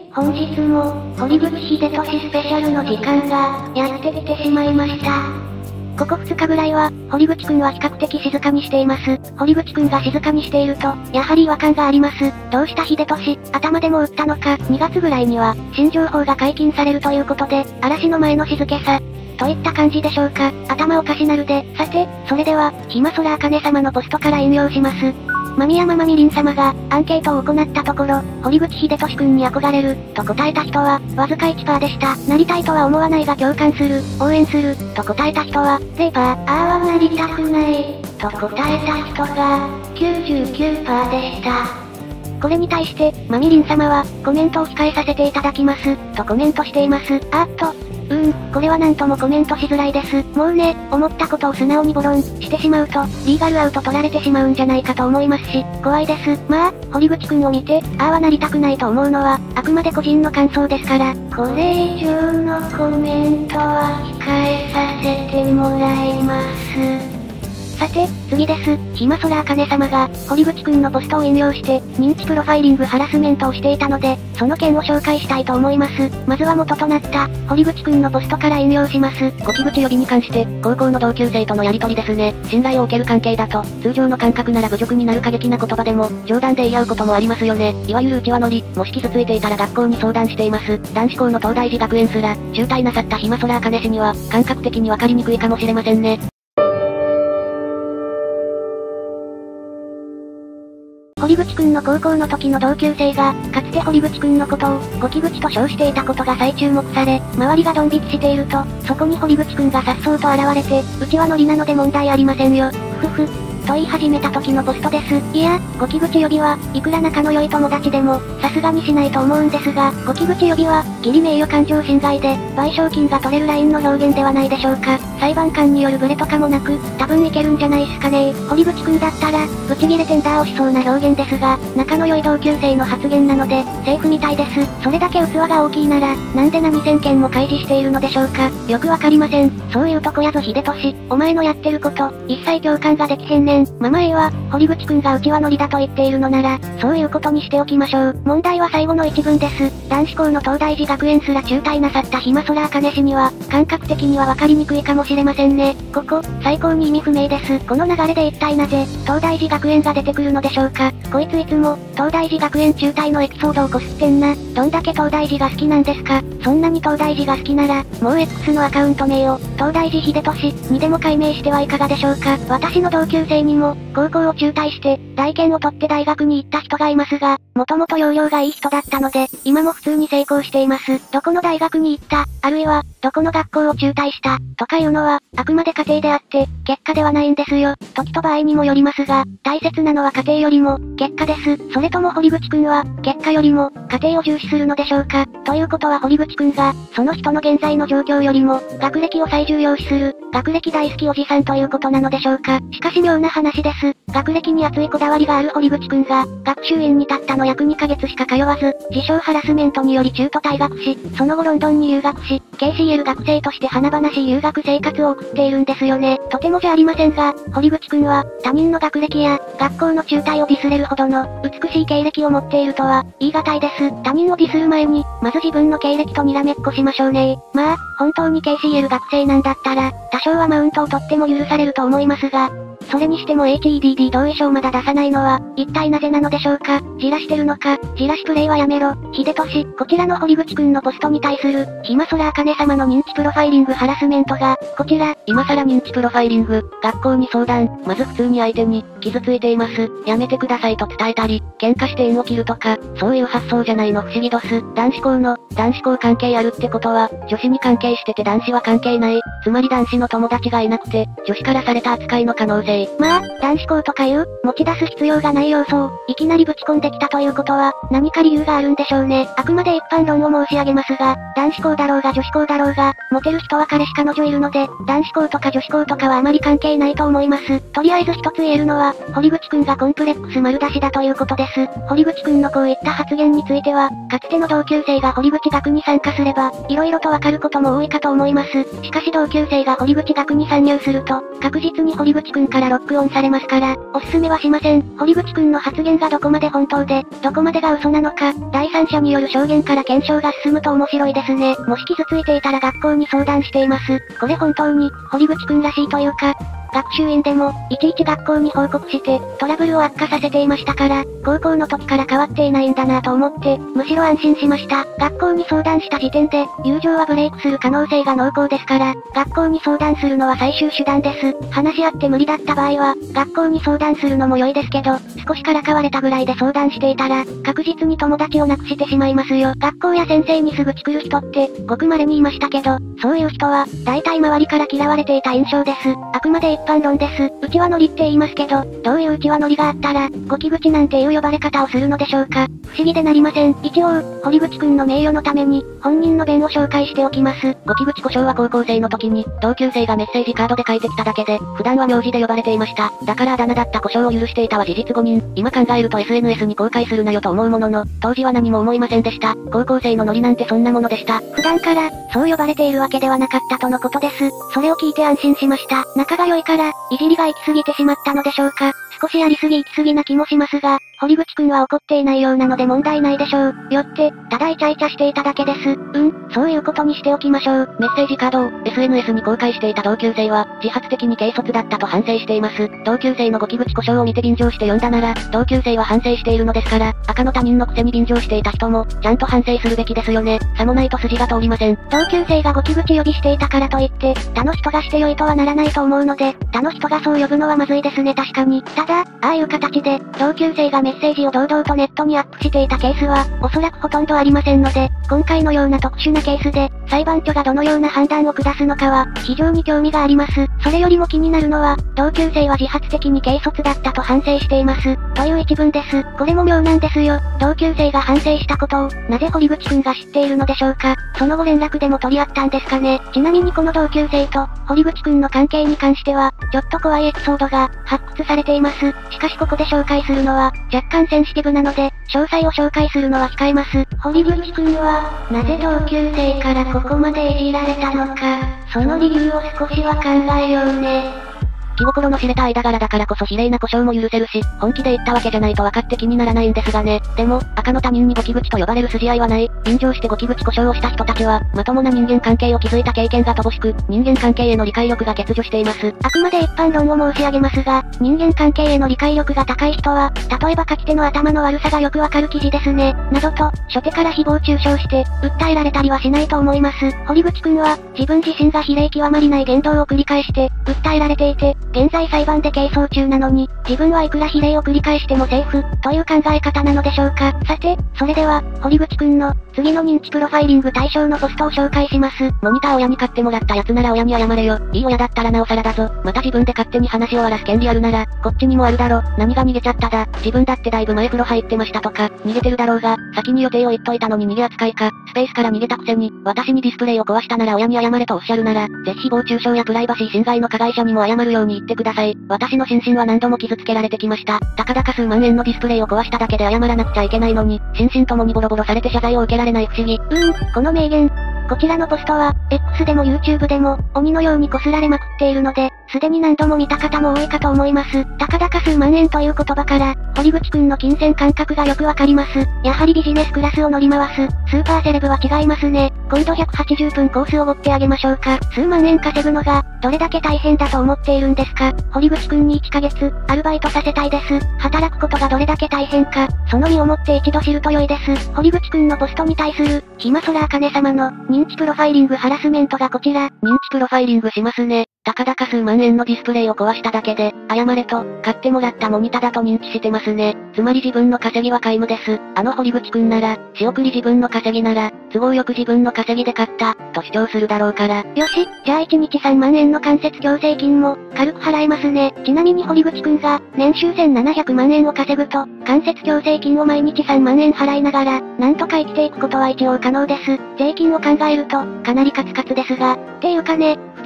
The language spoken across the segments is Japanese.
本日も、堀口秀俊スペシャルの時間が、やってきてしまいました。ここ2日ぐらいは、堀口くんは比較的静かにしています。堀口くんが静かにしていると、やはり違和感があります。どうした秀俊、頭でも打ったのか、2月ぐらいには、新情報が解禁されるということで、嵐の前の静けさ、といった感じでしょうか。頭おかしなるで。さて、それでは、ひまそらあかね様のポストから引用します。まみやままみりん様が、アンケートを行ったところ、堀口秀俊くんに憧れる、と答えた人は、わずか 1% でした。なりたいとは思わないが共感する、応援する、と答えた人は、0%、あーはなりたくない、と答えた人が、99% でした。これに対して、まみりん様は、コメントを控えさせていただきます、とコメントしています。これはなんともコメントしづらいです。もうね、思ったことを素直にボロンしてしまうと、リーガルアウト取られてしまうんじゃないかと思いますし、怖いです。まあ、堀口くんを見て、ああはなりたくないと思うのは、あくまで個人の感想ですから、これ以上のコメントは控えさせてもらいます。さて、次です。ひまそらあかね様が、堀口くんのポストを引用して、認知プロファイリングハラスメントをしていたので、その件を紹介したいと思います。まずは元となった、堀口くんのポストから引用します。 ご木口呼びに関して、高校の同級生とのやりとりですね。信頼を受ける関係だと、通常の感覚なら侮辱になる過激な言葉でも、冗談で言い合うこともありますよね。いわゆる内輪乗り、もし傷ついていたら学校に相談しています。男子校の東大寺学園すら、中退なさったひまそらあかね氏には、感覚的にわかりにくいかもしれませんね。 堀口くんの高校の時の同級生が、かつて堀口くんのことを、ご木口と称していたことが再注目され、周りがドン引きしていると、そこに堀口くんが颯爽と現れて、うちはノリなので問題ありませんよ。と言い始めた時のポストです。いや、ご木口呼びは、いくら仲の良い友達でも、さすがにしないと思うんですが、ご木口呼びは、義理名誉感情侵害で、賠償金が取れるラインの表現ではないでしょうか。裁判官によるブレとかもなく、多分いけるんじゃないすかね。堀口くんだったら、ブチギレテンダーをしそうな表現ですが、仲の良い同級生の発言なので、セーフみたいです。それだけ器が大きいなら、なんで何千件も開示しているのでしょうか。よくわかりません。そういうとこやぞ秀俊、お前のやってること、一切共感ができへんねん。ママ A は、堀口くんがうちはノリだと言っているのなら、そういうことにしておきましょう。問題は最後の一文です。男子校の東大寺学園すら中退なさったひまそらあかね氏には、感覚的にはわかりにくいかもしれませんね。ここ、最高に意味不明です。この流れで一体なぜ、東大寺学園が出てくるのでしょうか。こいついつも、東大寺学園中退のエピソードをこすってんな。どんだけ東大寺が好きなんですか。そんなに東大寺が好きなら、もう X のアカウント名を、東大寺秀俊にでも改名してはいかがでしょうか。私の同級生にも、高校を中退して、大研を取って大学に行った人がいますが、もともと容量がいい人だったので、今も普通に成功しています。どこの大学に行った、あるいは、どこの学校を中退した、とかいうのは、あくまで家庭であって、結果ではないんですよ。時と場合にもよりますが、大切なのは家庭よりも、結果です。それとも堀口くんは、結果よりも、家庭を重視するのでしょうか。ということは堀口くんが、その人の現在の状況よりも、学歴を最重要視する、学歴大好きおじさんということなのでしょうか。しかし妙な話です。学歴に熱いこだわりがある堀口くんが、学習院に立ったの約2ヶ月しか通わず、自称ハラスメントにより中途退学し、その後ロンドンに留学し、KCL 学生として華々しい留学生活を送っているんですよね。とてもじゃありませんが、堀口くんは、他人の学歴や、学校の中退をディスれるほどの、美しい経歴を持っているとは、言い難いです。他人をディスる前に、まず自分の経歴とにらめっこしましょうね。まあ、本当に KCL 学生なんだったら、多少はマウントを取っても許されると思いますが、それにしても HEDD 同意書をまだ出さないのは、一体なぜなのでしょうか。じらしてるのか、じらしプレイはやめろ。秀俊、こちらの堀口くんのポストに対する、ひまそらあかね様の認知プロファイリングハラスメントが、こちら、 今更認知プロファイリング、学校に相談、まず普通に相手に、傷ついています、やめてくださいと伝えたり、喧嘩して縁を切るとか、そういう発想じゃないの不思議どす。男子校関係あるってことは、女子に関係してて男子は関係ない。つまり男子の友達がいなくて、女子からされた扱いの可能性。 まあ、男子校とかいう、持ち出す必要がない要素を、いきなりぶち込んできたということは、何か理由があるんでしょうね。あくまで一般論を申し上げますが、男子校だろうが女子校だろうが、モテる人は彼氏彼女いるので、男子校とか女子校とかはあまり関係ないと思います。とりあえず一つ言えるのは、堀口くんがコンプレックス丸出しだということです。堀口くんのこういった発言については、かつての同級生が堀口学に参加すれば、色々とわかることも多いかと思います。しかし同級生が堀口学に参入すると、確実に堀口くんかららロックオンされますから、おすすめはしません。堀口くんの発言がどこまで本当で、どこまでが嘘なのか、第三者による証言から検証が進むと面白いですね。もし傷ついていたら学校に相談しています。これ本当に、堀口くんらしいというか、学習院でも、いちいち学校に報告して、トラブルを悪化させていましたから、高校の時から変わっていないんだなと思って、むしろ安心しました。学校に相談した時点で、友情はブレイクする可能性が濃厚ですから、学校に相談するのは最終手段です。話し合って無理だった場合は、学校に相談するのも良いですけど、少しからかわれたぐらいで相談していたら、確実に友達を亡くしてしまいますよ。学校や先生にすぐチクる人って、ごく稀にいましたけど、そういう人は、大体周りから嫌われていた印象です。あくまで一般論です。うちはノリって言いますけど、どういううちはノリがあったら、ゴキ口なんていう呼ばれ方をするのでしょうか。不思議でなりません。一応、堀口くんの名誉のために、本人の弁を紹介しておきます。 ゴキ口故障は高校生の時に、同級生がメッセージカードで書いてきただけで、普段は名字で呼ばれていました。だからあだ名だった故障を許していたは事実誤認。今考えると SNS に公開するなよと思うものの、当時は何も思いませんでした。高校生のノリなんてそんなものでした。 普段から、そう呼ばれているわけではなかったとのことです。それを聞いて安心しました。仲が良いから、いじりが行き過ぎてしまったのでしょうか。少しやりすぎ行き過ぎな気もしますが、堀口くんは怒っていないようなので問題ないでしょう。よって、ただイチャイチャしていただけです。そういうことにしておきましょう。 メッセージカードを SNS に公開していた同級生は、自発的に軽率だったと反省しています。同級生のゴキ口故障を見て便乗して読んだなら、同級生は反省しているのですから、赤の他人のくせに便乗していた人も、ちゃんと反省するべきですよね。さもないと筋が通りません。 同級生がゴキ口呼びしていたからといって、他の人がして良いとはならないと思うので、他の人がそう呼ぶのはまずいですね確かに。ただ、ああいう形で、同級生がメッセージを堂々とネットにアップしていたケースは、おそらくほとんどありませんので、今回のような特殊なケースで、裁判所がどのような判断を下すのかは、非常に興味があります。それよりも気になるのは、同級生は自発的に軽率だったと反省しています。という一文です。これも妙なんですよ。同級生が反省したことを、なぜ堀口くんが知っているのでしょうか。その後連絡でも取り合ったんですかね。ちなみにこの同級生と、堀口くんの関係に関しては、ちょっと怖いエピソードが、発掘されています。しかしここで紹介するのは、若干センシティブなので、詳細を紹介するのは控えます。堀口くんは、なぜ同級生からここまでいじられたのか、その理由を少しは考えようね。 気心の知れた間柄だからこそ比例な故障も許せるし、本気で言ったわけじゃないと分かって気にならないんですがね。でも、赤の他人にゴキ口と呼ばれる筋合いはない。便乗してゴキ口故障をした人たちは、まともな人間関係を築いた経験が乏しく、人間関係への理解力が欠如しています。 あくまで一般論を申し上げますが、人間関係への理解力が高い人は、例えば書き手の頭の悪さがよくわかる記事ですね。などと、初手から誹謗中傷して、訴えられたりはしないと思います。堀口くんは、自分自身が比例極まりない言動を繰り返して、訴えられていて、現在裁判で係争中なのに、自分はいくら比例を繰り返してもセーフ、という考え方なのでしょうか。さて、それでは、堀口くんの、次の認知プロファイリング対象のポストを紹介します。 モニター親に買ってもらったやつなら親に謝れよ。いい親だったらなおさらだぞ。また自分で勝手に話を終わらす権利あるなら、こっちにもあるだろ。何が逃げちゃっただ。自分だってだいぶ前風呂入ってましたとか、逃げてるだろうが、先に予定を言っといたのに逃げ扱いか、スペースから逃げたくせに、私にディスプレイを壊したなら親に謝れとおっしゃるなら、ぜひ誹謗中傷やプライバシー侵害の加害者にも謝るように言ってください。私の心身は何度も傷つけられてきました。たかだか数万円のディスプレイを壊しただけで謝らなくちゃいけないのに、心身ともにボロボロされて謝罪を受けられない不思議。 この名言。こちらのポストは、X でも YouTube でも、鬼のように擦られまくっているので、すでに何度も見た方も多いかと思います。たかだか数万円という言葉から、堀口くんの金銭感覚がよくわかります。やはりビジネスクラスを乗り回す、スーパーセレブは違いますね。今度180分コースを追ってあげましょうか。数万円稼ぐのが、どれだけ大変だと思っているんですか。堀口くんに1ヶ月、アルバイトさせたいです。働くことがどれだけ大変か、その身をもって一度知ると良いです。堀口くんのポストに対する、暇空あかね様の、認知プロファイリングハラスメントがこちら。 認知プロファイリングしますね。たかだか数万円のディスプレイを壊しただけで、謝れと、買ってもらったモニターだと認知してますね。つまり自分の稼ぎは皆無です。あの堀口くんなら、仕送り自分の稼ぎなら、都合よく自分の稼ぎで買った、と主張するだろうから。 よし、じゃあ1日3万円の間接強制金も、軽く払えますね。ちなみに堀口くんが、年収1700万円を稼ぐと、間接強制金を毎日3万円払いながら、なんとか生きていくことは一応可能です。税金を考えると、かなりカツカツですが、っていうかね、普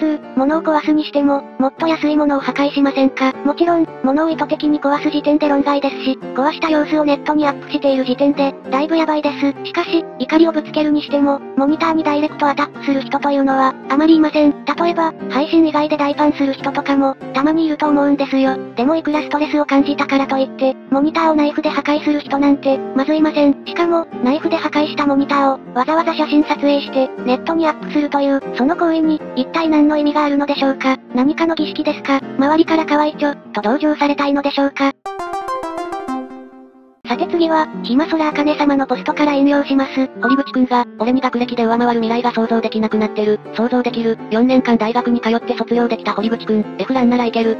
通、物を壊すにしても、もっと安いものを破壊しませんか？もちろん、物を意図的に壊す時点で論外ですし、壊した様子をネットにアップしている時点で、だいぶやばいです。しかし、怒りをぶつけるにしても、モニターにダイレクトアタックする人というのは、あまりいません。例えば、配信以外で大ファンする人とかも、たまにいると思うんですよ。でもいくらストレスを感じたからといって、モニターをナイフで破壊する人なんて、まずいません。しかも、ナイフで破壊したモニターを、わざわざ写真撮影して、ネットにアップするという、その行為に、一体何の意味があるのでしょうか？何かの儀式ですか？周りから可愛いちょ、と同情されたいのでしょうか？さて次は、ひまそらあかね様のポストから引用します。 堀口くんが、俺に学歴で上回る未来が想像できなくなってる。想像できる。4年間大学に通って卒業できた堀口くん、F ランならいける。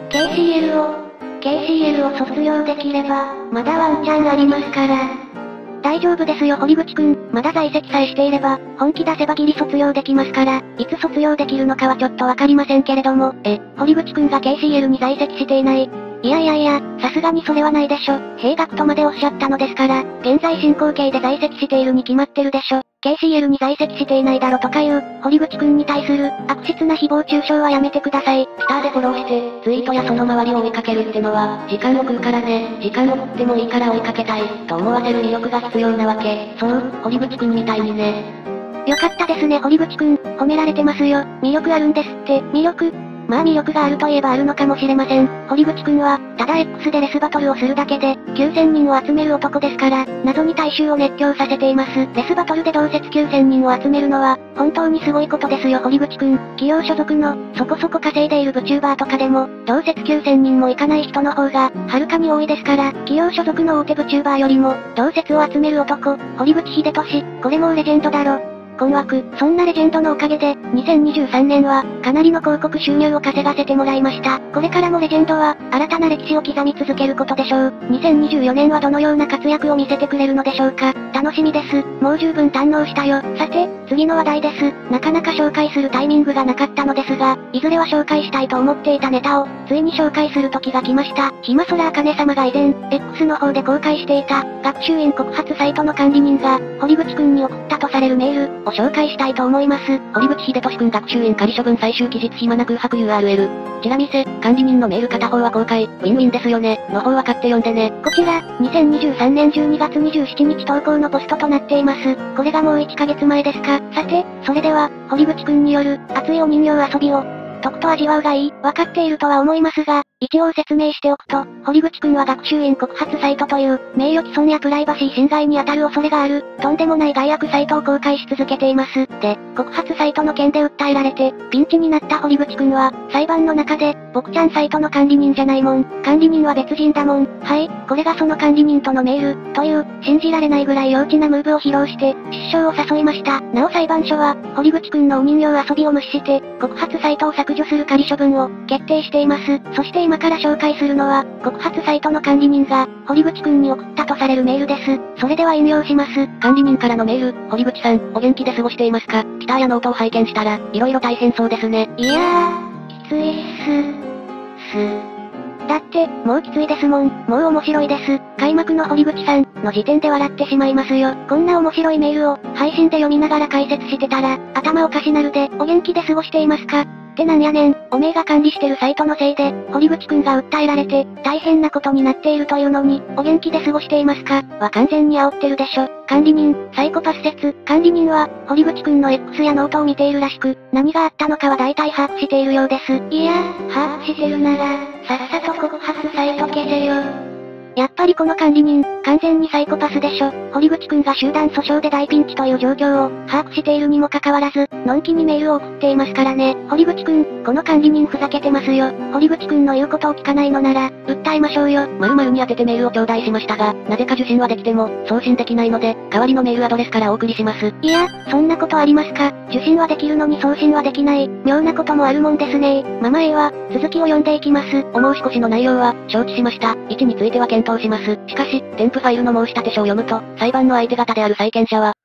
KCL を卒業できれば、まだワンチャンありますから。大丈夫ですよ堀口くん、まだ在籍さえしていれば、本気出せばギリ卒業できますから、いつ卒業できるのかはちょっとわかりませんけれども、堀口くんが KCL に在籍していない。いや、さすがにそれはないでしょ。兵学とまでおっしゃったのですから、現在進行形で在籍しているに決まってるでしょ。KCL に在籍していないだろとかいう、堀口くんに対する、悪質な誹謗中傷はやめてください。 スターでフォローして、ツイートやその周りを追いかけるってのは、時間を食うからね。時間を食ってもいいから追いかけたい、と思わせる魅力が必要なわけ。そう、堀口くんみたいにね。 よかったですね堀口くん、褒められてますよ。魅力あるんですって、魅力。まあ魅力があるといえばあるのかもしれません。堀口くんは、ただ X でレスバトルをするだけで、9000人を集める男ですから、謎に大衆を熱狂させています。レスバトルで同説9000人を集めるのは、本当にすごいことですよ堀口くん。企業所属の、そこそこ稼いでいる VTuber とかでも、同説9000人もいかない人の方が、はるかに多いですから、企業所属の大手 VTuber よりも、同説を集める男、堀口秀俊、これもうレジェンドだろ。困惑。そんなレジェンドのおかげで、2023年は、かなりの広告収入を稼がせてもらいました。これからもレジェンドは、新たな歴史を刻み続けることでしょう。2024年はどのような活躍を見せてくれるのでしょうか。楽しみです。もう十分堪能したよ。さて、次の話題です。なかなか紹介するタイミングがなかったのですが、いずれは紹介したいと思っていたネタを、ついに紹介する時が来ました。ひまそらあかね様が以前、X の方で公開していた、学習院告発サイトの管理人が、堀口くんに送ったとされるメール、を紹介したいと思います。 堀口秀俊くん学習院仮処分最終期日暇な空白 URL。チラ見せ、管理人のメール片方は公開、ウィンウィンですよね。の方は買って読んでね。 こちら、2023年12月27日投稿のポストとなっています。これがもう1ヶ月前ですか。さて、それでは、堀口くんによる、熱いお人形遊びを、とくと味わうがいい、わかっているとは思いますが、一応説明しておくと、堀口くんは学習院告発サイトという、名誉毀損やプライバシー侵害に当たる恐れがある、とんでもない害悪サイトを公開し続けています。で、告発サイトの件で訴えられて、ピンチになった堀口くんは、裁判の中で、僕ちゃんサイトの管理人じゃないもん、管理人は別人だもん、はい、これがその管理人とのメール、という、信じられないぐらい幼稚なムーブを披露して、失笑を誘いました。なお裁判所は、堀口くんのお人形遊びを無視して、告発サイトを削除する仮処分を、決定しています。そして今から紹介するのは、告発サイトの管理人が、堀口くんに送ったとされるメールです。それでは引用します。 管理人からのメール、堀口さん、お元気で過ごしていますか？ギターやノートを拝見したら、色々大変そうですね。 いやー、きついっす。だって、もうきついですもん。もう面白いです。開幕の堀口さん、の時点で笑ってしまいますよ。こんな面白いメールを、配信で読みながら解説してたら、頭おかしなるで、お元気で過ごしていますか？ってなんやねん、おめえが管理してるサイトのせいで、堀口くんが訴えられて、大変なことになっているというのに、お元気で過ごしていますか？は完全に煽ってるでしょ。管理人、サイコパス説、管理人は、堀口くんの X やノートを見ているらしく、何があったのかは大体把握しているようです。いや、把握してるなら、さっさと告発サイト消せよ。やっぱりこの管理人、完全にサイコパスでしょ。堀口くんが集団訴訟で大ピンチという状況を、把握しているにもかかわらず、のんきにメールを送っていますからね。堀口くん、この管理人ふざけてますよ。堀口くんの言うことを聞かないのなら、訴えましょうよ。 〇〇に当ててメールを頂戴しましたが、なぜか受信はできても、送信できないので、代わりのメールアドレスからお送りします。 いや、そんなことありますか？受信はできるのに送信はできない。妙なこともあるもんですね。ママ A は、続きを読んでいきます。 お申し越しの内容は、承知しました。1については検討します。しかし、添付ファイルの申立書を読むと、裁判の相手方である債権者は、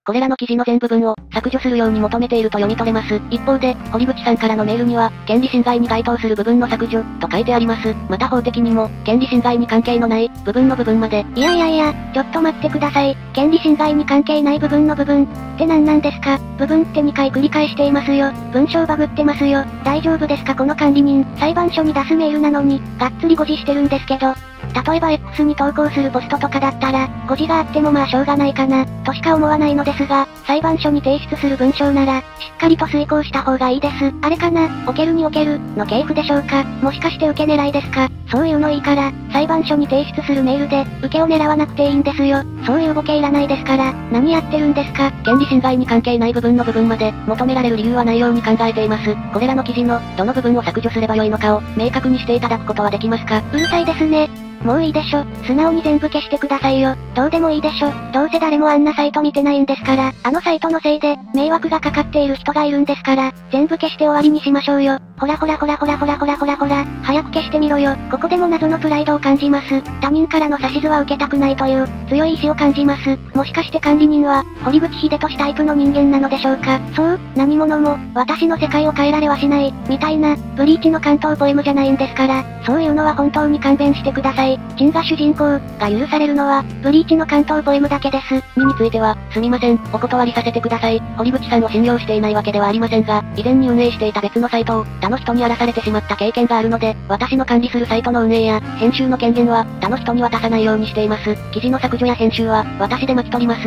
これらの記事の全部分を削除するように求めていると読み取れます。一方で、堀口さんからのメールには、権利侵害に該当する部分の削除、と書いてあります。また法的にも、権利侵害に関係のない、部分の部分まで。 いやいやいや、ちょっと待ってください。権利侵害に関係ない部分の部分、って何なんですか？部分って2回繰り返していますよ。文章バグってますよ。大丈夫ですかこの管理人、裁判所に出すメールなのに、がっつり誤字してるんですけど。例えば X に投稿するポストとかだったら、誤字があってもまあしょうがないかな、としか思わないのですが、裁判所に提出する文章なら、しっかりと遂行した方がいいです。あれかな、おけるにおける、の系譜でしょうか。もしかして受け狙いですか。そういうのいいから、裁判所に提出するメールで、受けを狙わなくていいんですよ。そういうボケいらないですから、何やってるんですか。 権利侵害に関係ない部分の部分まで、求められる理由はないように考えています。これらの記事の、どの部分を削除すればよいのかを、明確にしていただくことはできますか？ うるさいですね。もういいでしょ。素直に全部消してくださいよ。どうでもいいでしょ。どうせ誰もあんなサイト見てないんですから、あのサイトのせいで、迷惑がかかっている人がいるんですから、全部消して終わりにしましょうよ。ほらほらほらほらほらほらほらほら、早く消してみろよ。ここでも謎のプライドを感じます。他人からの指図は受けたくないという、強い意志を感じます。もしかして管理人は、堀口秀俊タイプの人間なのでしょうか。そう、何者も、私の世界を変えられはしない、みたいな、ブリーチの関東ポエムじゃないんですから、そういうのは本当に勘弁してください。チンが主人公、が許されるのは、ブリーチの関東ポエムだけです。 2については、すみません、お断りさせてください。堀口さんを信用していないわけではありませんが、以前に運営していた別のサイトを、他の人に荒らされてしまった経験があるので、私の管理するサイトの運営や、編集の権限は、他の人に渡さないようにしています。記事の削除や編集は、私で巻き取ります。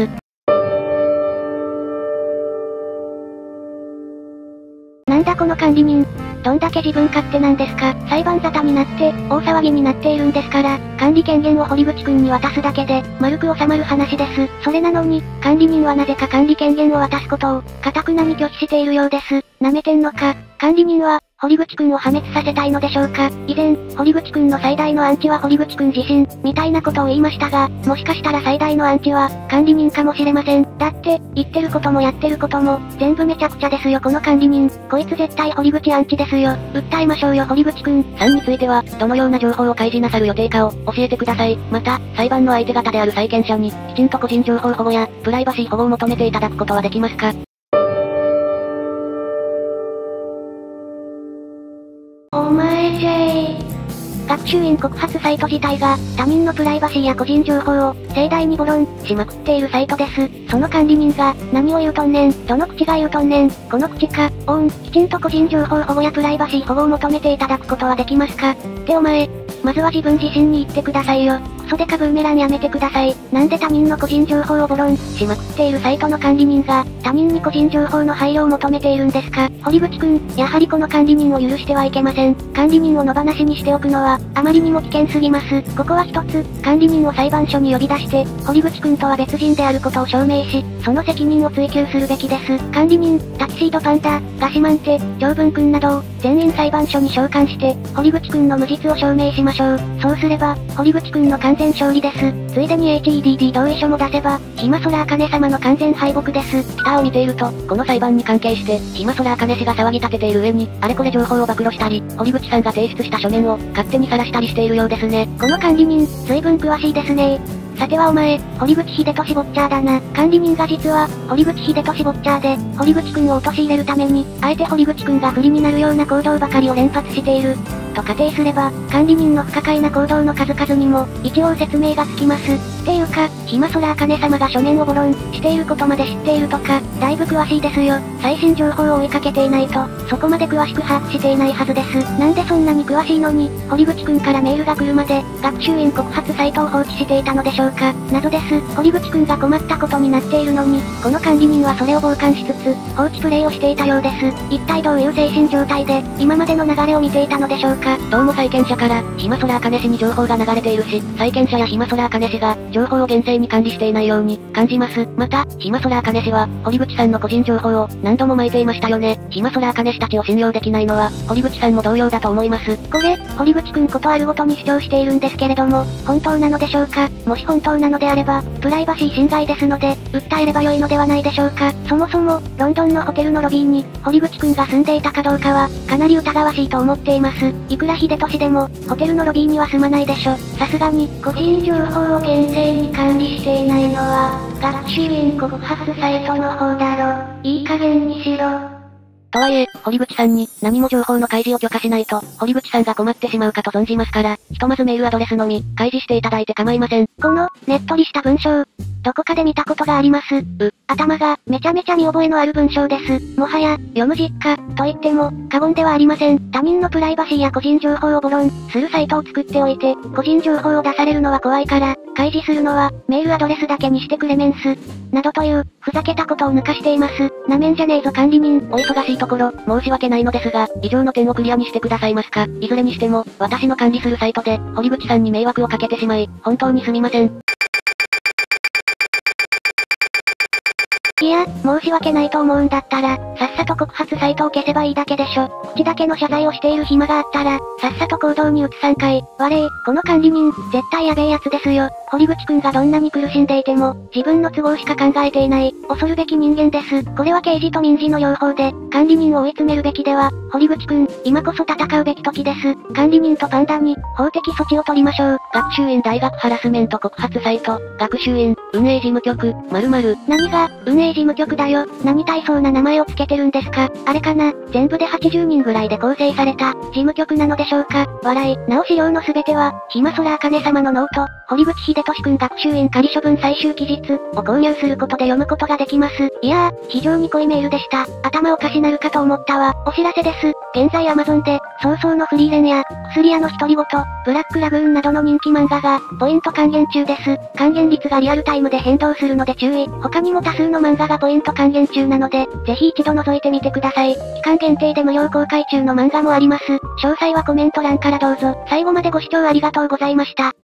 なんだこの管理人。どんだけ自分勝手なんですか。裁判沙汰になって、大騒ぎになっているんですから、管理権限を堀口くんに渡すだけで、丸く収まる話です。それなのに、管理人はなぜか管理権限を渡すことを、堅くなに拒否しているようです。舐めてんのか。管理人は、堀口くんを破滅させたいのでしょうか。以前、堀口くんの最大のアンチは堀口くん自身、みたいなことを言いましたが、もしかしたら最大のアンチは、管理人かもしれません。だって、言ってることもやってることも、全部めちゃくちゃですよこの管理人。こいつ絶対堀口アンチですよ。訴えましょうよ堀口くん。 3については、どのような情報を開示なさる予定かを、教えてください。また、裁判の相手方である債権者に、きちんと個人情報保護や、プライバシー保護を求めていただくことはできますか？ お前学習院告発サイト自体が、他人のプライバシーや個人情報を、盛大にボロン、しまくっているサイトです。その管理人が、何を言うとんねん、どの口が言うとんねん、この口か、きちんと個人情報保護やプライバシー保護を求めていただくことはできますか？ってお前、まずは自分自身に言ってくださいよ。クソデカブーメランやめてください。なんで他人の個人情報をボロン、しまくっているサイトの管理人が、他人に個人情報の配慮を求めているんですか？堀口くん、やはりこの管理人を許してはいけません。管理人を野放しにしておくのは、あまりにも危険すぎます。ここは一つ、管理人を裁判所に呼び出して、堀口くんとは別人であることを証明し、その責任を追及するべきです。管理人、タキシードパンダ、ガシマンテ、長文くんなどを、全員裁判所に召喚して、堀口くんの無実を証明しましょう。そうすれば、堀口くんの完全勝利です。ついでに HEDD 同意書も出せば、ひまそらあかね様の完全敗北です。 ツターを見ていると、この裁判に関係して、ひまそらあかね氏が騒ぎ立てている上に、あれこれ情報を暴露したり、堀口さんが提出した書面を、勝手に晒したりしているようですね。 この管理人、随分詳しいですね。さてはお前、堀口秀俊ボッチャーだな。管理人が実は、堀口秀俊ボッチャーで、堀口くんを陥れるために、あえて堀口くんが不利になるような行動ばかりを連発している。と仮定すれば、管理人の不可解な行動の数々にも、一応説明がつきます。っていうか、ひまそらあかね様が書面をボロン、していることまで知っているとか、だいぶ詳しいですよ。最新情報を追いかけていないと、そこまで詳しく把握していないはずです。なんでそんなに詳しいのに、堀口くんからメールが来るまで、学習院告発サイトを放置していたのでしょうか。謎です。堀口くんが困ったことになっているのに、この管理人はそれを傍観しつつ、放置プレイをしていたようです。一体どういう精神状態で、今までの流れを見ていたのでしょうか。 どうも債権者から、ひまそらあかね氏に情報が流れているし、債権者やひまそらあかね氏が、情報を厳正に管理していないように、感じます。また、ひまそらあかね氏は、堀口さんの個人情報を、何度も撒いていましたよね。ひまそらあかね氏たちを信用できないのは、堀口さんも同様だと思います。 これ、堀口くんことあるごとに主張しているんですけれども、本当なのでしょうか。もし本当なのであれば、プライバシー侵害ですので、訴えればよいのではないでしょうか。そもそも、ロンドンのホテルのロビーに、堀口くんが住んでいたかどうかは、かなり疑わしいと思っています。いくら秀俊でも、ホテルのロビーには住まないでしょ。さすがに、個人情報を厳正正に管理していないのは、学習院告発サイトの方だろ。いい加減にしろ。 とはいえ、堀口さんに何も情報の開示を許可しないと、堀口さんが困ってしまうかと存じますから、ひとまずメールアドレスのみ、開示していただいて構いません。 この、ねっとりした文章。どこかで見たことがあります。頭が、めちゃめちゃ見覚えのある文章です。もはや、読む実家、と言っても、過言ではありません。他人のプライバシーや個人情報をボロン、するサイトを作っておいて、個人情報を出されるのは怖いから、開示するのは、メールアドレスだけにしてくれメンス。などという、ふざけたことを抜かしています。なめんじゃねえぞ管理人。 お忙しいところ、申し訳ないのですが、以上の点をクリアにしてくださいますか。いずれにしても、私の管理するサイトで、堀口さんに迷惑をかけてしまい、本当にすみません。 いや、申し訳ないと思うんだったら、さっさと告発サイトを消せばいいだけでしょ。口だけの謝罪をしている暇があったら、さっさと行動に移さんかい。この管理人、絶対やべえやつですよ。堀口くんがどんなに苦しんでいても、自分の都合しか考えていない、恐るべき人間です。これは刑事と民事の両方で、管理人を追い詰めるべきでは、堀口くん、今こそ戦うべき時です。管理人とパンダに、法的措置を取りましょう。 学習院大学ハラスメント告発サイト、学習院、運営事務局、〇〇。 何が、運営事務局だよ。何大層な名前をつけてるんですか。あれかな、全部で80人ぐらいで構成された、事務局なのでしょうか。なお資料のすべては、暇空茜様のノート、堀口秀俊くん学習院仮処分最終期日を購入することで読むことができます。いやー、非常に濃いメールでした。頭おかしなるかと思ったわ。お知らせです。現在 Amazon で、早々のフリーレンや、薬屋の独り言、ブラックラグーンなどの人気漫画が、ポイント還元中です。還元率がリアルタイムで変動するので注意。他にも多数の漫画がポイント還元中なので、ぜひ一度覗いてみてください。期間限定で無料公開中の漫画もあります。詳細はコメント欄からどうぞ。最後までご視聴ありがとうございました。